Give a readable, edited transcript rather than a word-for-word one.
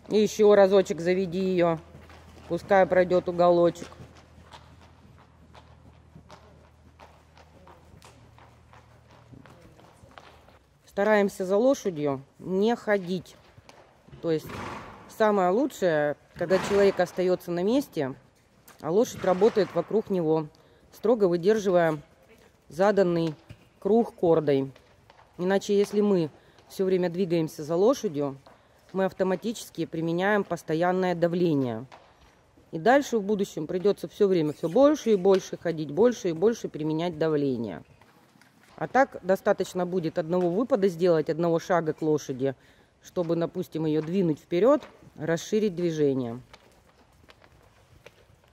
И еще разочек заведи ее. Пускай пройдет уголочек. Стараемся за лошадью не ходить. То есть самое лучшее, когда человек остается на месте, а лошадь работает вокруг него, строго выдерживая заданный круг кордой. Иначе, если мы все время двигаемся за лошадью, мы автоматически применяем постоянное давление. И дальше в будущем придется все время все больше и больше ходить, больше и больше применять давление. А так достаточно будет одного выпада сделать, одного шага к лошади, чтобы, допустим, ее двинуть вперед, расширить движение.